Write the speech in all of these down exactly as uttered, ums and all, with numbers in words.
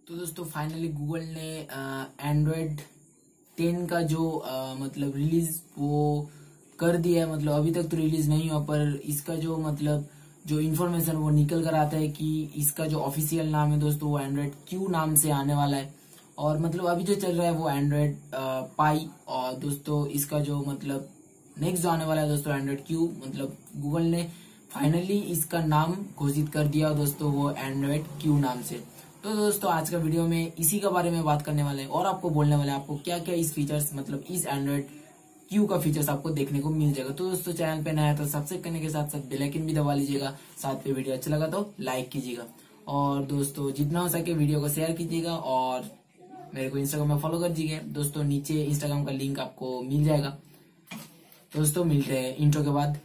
तो दोस्तों finally Google ने एंड्रॉयड टेन का जो आ, मतलब रिलीज वो कर दिया है। मतलब अभी तक तो रिलीज नहीं हुआ, पर इसका जो मतलब जो इन्फॉर्मेशन वो निकल कर आता है कि इसका जो ऑफिशियल नाम है दोस्तों वो एंड्रॉयड क्यू नाम से आने वाला है। और मतलब अभी जो चल रहा है वो एंड्रॉयड पाई, और दोस्तों इसका जो मतलब नेक्स्ट जो आने वाला है दोस्तों एंड्रॉयड क्यू, मतलब गूगल ने फाइनली इसका नाम घोषित कर दिया दोस्तों वो एंड्रॉयड क्यू नाम से। तो दोस्तों आज का वीडियो में इसी के बारे में बात करने वाले हैं और आपको बोलने वाले हैं आपको क्या क्या इस फीचर्स मतलब इस एंड्रॉयड क्यू का फीचर्स आपको देखने को मिल जाएगा। तो दोस्तों चैनल पे नया है तो सब्सक्राइब करने के साथ साथ बेल आइकन भी दबा लीजिएगा, साथ पे वीडियो अच्छा लगा तो लाइक कीजिएगा और दोस्तों जितना हो सके वीडियो को शेयर कीजिएगा और मेरे को इंस्टाग्राम में फॉलो कर दीजिए दोस्तों, नीचे इंस्टाग्राम का लिंक आपको मिल जाएगा। दोस्तों मिलते हैं इंट्रो के बाद।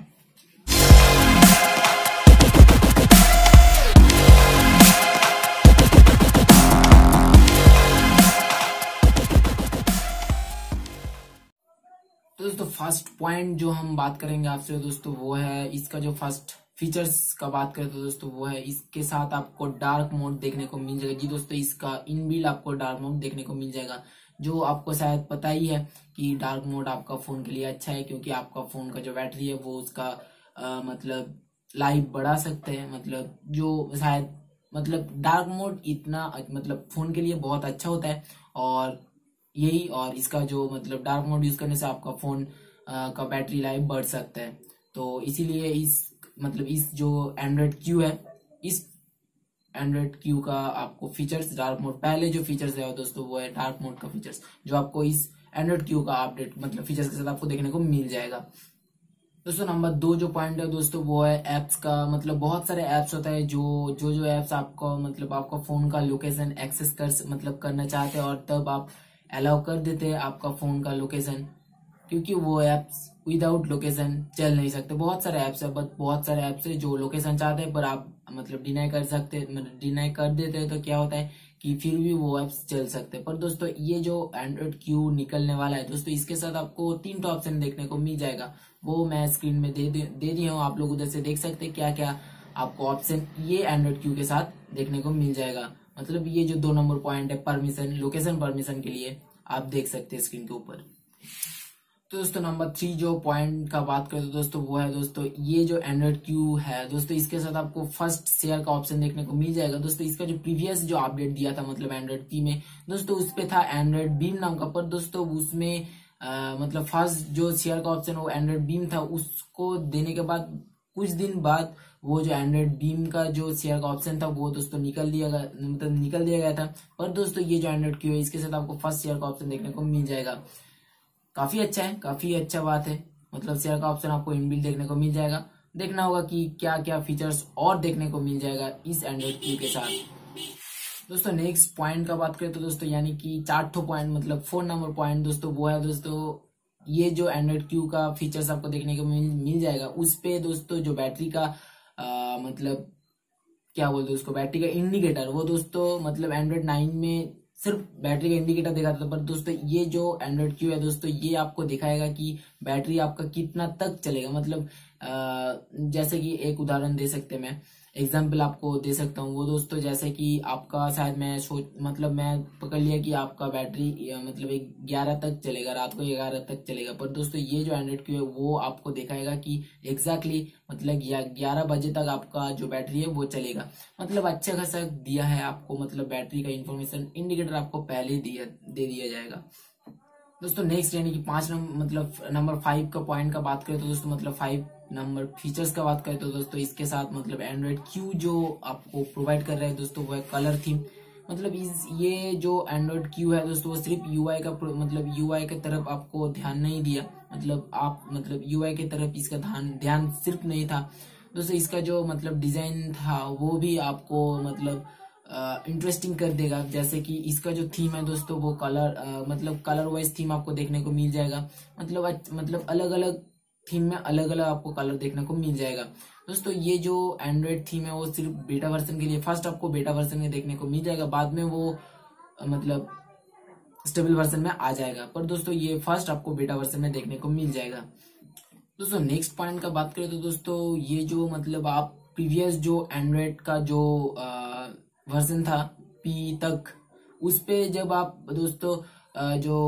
तो दोस्तों फर्स्ट पॉइंट जो हम बात करेंगे आपसे दोस्तों वो है इसका जो फर्स्ट फीचर्स का बात करें तो दोस्तों वो है इसके साथ आपको डार्क मोड देखने को मिल जाएगा। जी दोस्तों इसका इनबिल्ट आपको डार्क मोड देखने को मिल जाएगा, जो आपको शायद पता ही है कि डार्क मोड आपका फोन के लिए अच्छा है, क्योंकि आपका फोन का जो बैटरी है वो उसका आ, मतलब लाइफ बढ़ा सकते हैं। मतलब जो शायद मतलब डार्क मोड इतना मतलब फोन के लिए बहुत अच्छा होता है और यही और इसका जो मतलब डार्क मोड यूज करने से आपका फोन आ, का बैटरी लाइफ बढ़ सकता है। तो इसीलिए इस मतलब इस जो एंड्रॉयड क्यू है, इस एंड्रॉयड क्यू का आपको फीचर्स डार्क मोड पहले जो फीचर्स है दोस्तों वो है डार्क मोड का फीचर्स, जो आपको इस एंड्रॉयड क्यू का अपडेट मतलब फीचर्स के साथ आपको देखने को मिल जाएगा। दोस्तों नंबर दो जो पॉइंट है दोस्तों वो है एप्स का। मतलब बहुत सारे एप्स होता है जो जो जो एप्स आपको मतलब आपका फोन का लोकेशन एक्सेस कर मतलब करना चाहते हैं और तब आप अलाउ कर देते हैं आपका फोन का लोकेशन, क्योंकि वो एप्स विदाउट लोकेशन चल नहीं सकते। बहुत सारे एप्स है बट बहुत सारे एप्स है जो लोकेशन चाहते हैं पर आप मतलब डिनाई कर सकते मतलब डिनाई कर देते हैं, तो क्या होता है कि फिर भी वो एप्स चल सकते हैं। पर दोस्तों ये जो एंड्रॉयड क्यू निकलने वाला है दोस्तों इसके साथ आपको तीन टॉप ऑप्शन देखने को मिल जाएगा, वो मैं स्क्रीन में दे दे दिया हूँ, आप लोग उधर से देख सकते हैं क्या क्या आपको ऑप्शन ये एंड्रॉयड क्यू के साथ देखने को मिल जाएगा। मतलब ये जो दो नंबर पॉइंट है परमिशन लोकेशन परमिशन के लिए आप देख सकते हैं स्क्रीन के ऊपर। तो दोस्तों नंबर थ्री जो पॉइंट का बात करें तो दोस्तों वो है दोस्तों ये जो एंड्रॉयड क्यू है दोस्तों इसके साथ आपको फर्स्ट शेयर का ऑप्शन देखने को मिल जाएगा। दोस्तों इसका जो प्रीवियस जो अपडेट दिया था मतलब एंड्रॉयड पी में दोस्तों उस पे था एंड्रॉयड बीम नाम का, पर दोस्तों उसमें आ, मतलब फर्स्ट जो शेयर का ऑप्शन वो एंड्रॉयड बीम था, उसको देने के बाद कुछ दिन बाद वो जो एंड्रॉयड बीम का जो शेयर का ऑप्शन था वो दोस्तों निकल दिया गया मतलब निकल दिया गया था। पर दोस्तों ये जो एंड्रॉयड क्यू है इसके साथ आपको फर्स्ट शेयर का ऑप्शन देखने को मिल जाएगा। काफी अच्छा है, काफी अच्छा बात है। मतलब शेयर का ऑप्शन आपको इनबिल्ट देखने को मिल जाएगा। देखना होगा कि क्या क्या फीचर्स और देखने को मिल जाएगा इस एंड्रॉयड क्यू के साथ। दोस्तों नेक्स्ट पॉइंट का बात करें तो दोस्तों यानी कि चार पॉइंट मतलब फोर नंबर पॉइंट दोस्तों वो है दोस्तों ये जो एंड्रॉयड क्यू का फीचर्स आपको देखने को मिल, मिल जाएगा उस पे दोस्तों जो बैटरी का आ, मतलब क्या बोलते हैं उसको बैटरी का इंडिकेटर, वो दोस्तों मतलब एंड्रॉयड नाइन में सिर्फ बैटरी का इंडिकेटर दिखाता था, पर दोस्तों ये जो एंड्रॉयड क्यू है दोस्तों ये आपको दिखाएगा कि बैटरी आपका कितना तक चलेगा। मतलब आ, जैसे कि एक उदाहरण दे सकते हैं, मैं एग्जाम्पल आपको दे सकता हूँ वो दोस्तों जैसे कि आपका शायद मैं सोच मतलब मैं पकड़ लिया कि आपका बैटरी मतलब एक ग्यारह तक चलेगा, रात को ग्यारह तक चलेगा, पर दोस्तों ये जो एंड्रॉयड क्यू है वो आपको दिखाएगा कि एग्जैक्टली मतलब ग्यारह बजे तक आपका जो बैटरी है वो चलेगा। मतलब अच्छा खासा दिया है आपको, मतलब बैटरी का इंफॉर्मेशन इंडिकेटर आपको पहले दिया दे दिया जाएगा। दोस्तों नेक्स्ट यानी कि पांच नंबर मतलब नंबर फाइव का पॉइंट का बात करें तो दोस्तों मतलब फाइव नंबर फीचर्स का बात करें तो दोस्तों इसके साथ मतलब एंड्रॉयड क्यू जो आपको प्रोवाइड कर रहा है दोस्तों वो है कलर थीम। मतलब इस ये जो एंड्रॉयड क्यू है दोस्तों वो सिर्फ यूआई का मतलब यूआई की तरफ आपको ध्यान नहीं दिया, मतलब आप मतलब यूआई की तरफ इसका ध्यान ध्यान सिर्फ नहीं था दोस्तों, इसका जो मतलब डिजाइन था वो भी आपको मतलब इंटरेस्टिंग uh, कर देगा। जैसे कि इसका जो थीम है दोस्तों वो कलर uh, मतलब कलर वाइज थीम आपको देखने को मिल जाएगा। मतलब मतलब अलग अलग थीम में अलग अलग आपको कलर देखने को मिल जाएगा। दोस्तों ये जो एंड्रॉयड थीम है वो सिर्फ बेटा वर्जन के लिए फर्स्ट आपको बेटा वर्जन में देखने को मिल जाएगा, बाद में वो uh, मतलब स्टेबल वर्जन में आ जाएगा, पर दोस्तों ये फर्स्ट आपको बेटा वर्जन में देखने को मिल जाएगा। दोस्तों नेक्स्ट पॉइंट का बात करें तो दोस्तों ये जो मतलब आप प्रीवियस जो एंड्रॉयड का जो वर्जन था पी तक, उस पे जब आप दोस्तों जो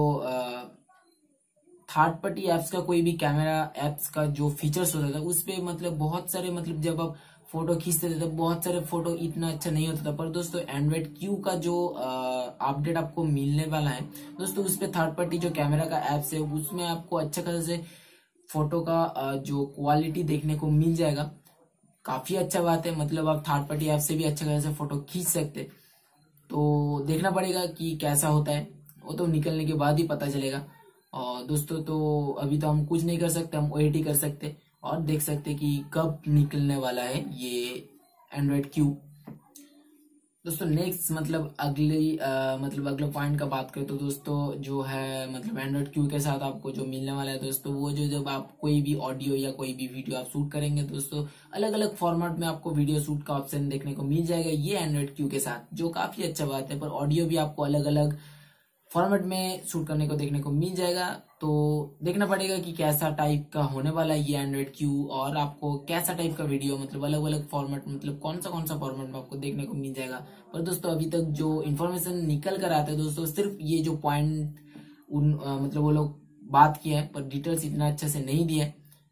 थर्ड पार्टी एप्स का कोई भी कैमरा एप्स का जो फीचर्स होता था उस पे मतलब बहुत सारे मतलब जब आप फोटो खींचते थे तो बहुत सारे फोटो इतना अच्छा नहीं होता था। पर दोस्तों एंड्रॉइड क्यू का जो अपडेट आपको मिलने वाला है दोस्तों, उस पे थर्ड पार्टी जो कैमरा का एप्स है उसमें आपको अच्छा खासा से फोटो का आ, जो क्वालिटी देखने को मिल जाएगा। काफी अच्छा बात है, मतलब आप थर्ड पार्टी ऐप से भी अच्छा खासा फोटो खींच सकते। तो देखना पड़ेगा कि कैसा होता है, वो तो निकलने के बाद ही पता चलेगा। और दोस्तों तो अभी तो हम कुछ नहीं कर सकते, हम वेट ही कर सकते और देख सकते कि कब निकलने वाला है ये एंड्रॉइड क्यू। दोस्तों नेक्स्ट मतलब अगली आ, मतलब अगले पॉइंट का बात करें तो दोस्तों जो है मतलब एंड्रॉइड क्यू के साथ आपको जो मिलने वाला है दोस्तों, वो जो जब आप कोई भी ऑडियो या कोई भी वीडियो आप शूट करेंगे दोस्तों, अलग अलग फॉर्मेट में आपको वीडियो शूट का ऑप्शन देखने को मिल जाएगा ये एंड्रॉइड क्यू के साथ, जो काफी अच्छा बात है। पर ऑडियो भी आपको अलग अलग फॉर्मेट में शूट करने को देखने को मिल जाएगा। तो देखना पड़ेगा कि कैसा टाइप का होने वाला है ये एंड्रॉइड क्यू, और आपको कैसा टाइप का वीडियो मतलब अलग अलग फॉर्मेट मतलब कौन सा कौन सा फॉर्मेट में आपको देखने को मिल जाएगा। पर दोस्तों अभी तक जो इन्फॉर्मेशन निकल कर आता है दोस्तों, सिर्फ ये जो पॉइंट उन आ, मतलब वो लोग बात किया है, पर डिटेल्स इतना अच्छा से नहीं दिया है।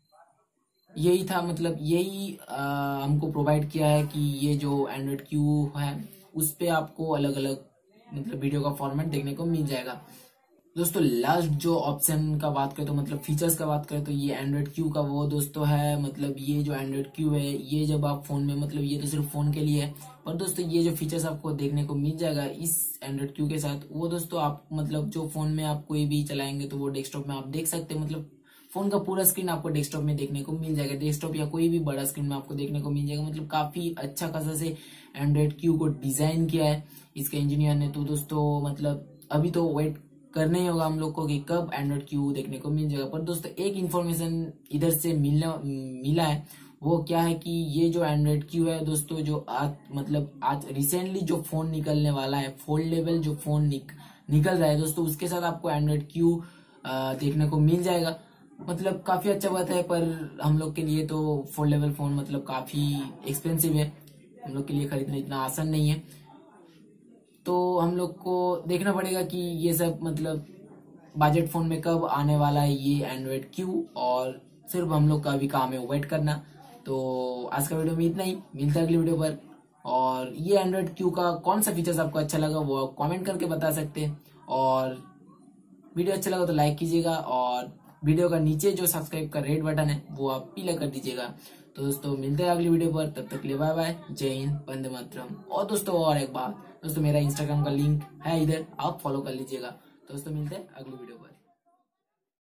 यही था मतलब यही आ, हमको प्रोवाइड किया है कि ये जो एंड्रॉइड क्यू है उस पे आपको अलग अलग मतलब वीडियो का फॉर्मेट देखने को मिल जाएगा। दोस्तों लास्ट जो ऑप्शन का बात करें तो मतलब फीचर्स का बात करें तो ये एंड्रॉइड क्यू का वो दोस्तों है, मतलब ये जो एंड्रॉइड क्यू है ये जब आप फोन में मतलब ये तो सिर्फ फोन के लिए है, पर दोस्तों ये जो फीचर्स आपको देखने को मिल जाएगा इस एंड्रॉइड क्यू के साथ, वो दोस्तों आप मतलब जो फोन में आप कोई भी चलाएंगे तो वो डेस्कटॉप में आप देख सकते हैं। मतलब फोन का पूरा स्क्रीन आपको डेस्कटॉप में देखने को मिल जाएगा, डेस्कटॉप या कोई भी बड़ा स्क्रीन में आपको देखने को मिल जाएगा। मतलब काफी अच्छा खासा से एंड्रॉइड क्यू को डिजाइन किया है इसके इंजीनियर ने। तो दोस्तों मतलब अभी तो वेट करना ही होगा हम लोग को कि कब एंड्रॉइड क्यू देखने को मिल जाएगा। पर दोस्तों एक इन्फॉर्मेशन इधर से मिलना मिला है, वो क्या है कि ये जो एंड्रॉइड क्यू है दोस्तों, जो आज मतलब आज रिसेंटली जो फोन निकलने वाला है, फोल्डेबल जो फोन निक, निकल रहा है दोस्तों, उसके साथ आपको एंड्रॉइड क्यू देखने को मिल जाएगा। मतलब काफी अच्छा बात है, पर हम लोग के लिए तो फोल्डेबल फोन मतलब काफी एक्सपेंसिव है, हम लोग के लिए खरीदना इतना आसान नहीं है। तो हम लोग को देखना पड़ेगा कि ये सब मतलब बजट फोन में कब आने वाला है ये एंड्रॉइड क्यू, और सिर्फ हम लोग का अभी काम है वेट करना। तो आज का वीडियो में इतना ही, मिलता है अगली वीडियो पर। और ये एंड्रॉइड क्यू का कौन सा फीचर्स आपको अच्छा लगा वो आप कमेंट करके बता सकते हैं, और वीडियो अच्छा लगा तो लाइक कीजिएगा, और वीडियो का नीचे जो सब्सक्राइब का रेड बटन है वो आप पीला कर दीजिएगा। तो दोस्तों मिलते हैं अगली वीडियो पर, तब तक के लिए बाय बाय, जय हिंद, वंदे मातरम। और दोस्तों और एक बात दोस्तों, मेरा इंस्टाग्राम का लिंक है इधर, आप फॉलो कर लीजिएगा। दोस्तों मिलते हैं अगली वीडियो पर।